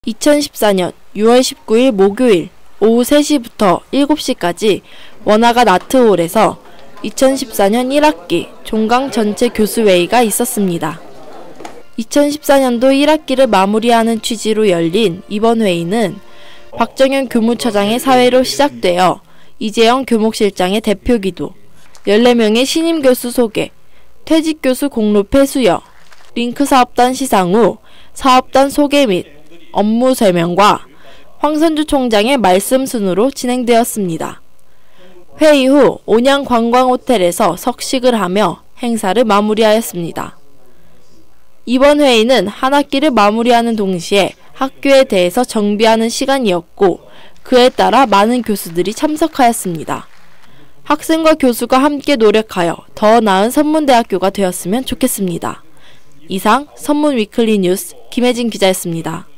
2014년 6월 19일 목요일 오후 3시부터 7시까지 원화가 나트홀에서 2014년 1학기 종강 전체 교수회의가 있었습니다. 2014년도 1학기를 마무리하는 취지로 열린 이번 회의는 박정현 교무처장의 사회로 시작되어 이재영 교목실장의 대표기도, 14명의 신임 교수 소개, 퇴직 교수 공로패 수여, 링크 사업단 시상 후 사업단 소개 및 업무 설명과 황선주 총장의 말씀 순으로 진행되었습니다. 회의 후 온양관광호텔에서 석식을 하며 행사를 마무리하였습니다. 이번 회의는 한 학기를 마무리하는 동시에 학교에 대해서 정비하는 시간이었고 그에 따라 많은 교수들이 참석하였습니다. 학생과 교수가 함께 노력하여 더 나은 선문대학교가 되었으면 좋겠습니다. 이상 선문 위클리 뉴스 김혜진 기자였습니다.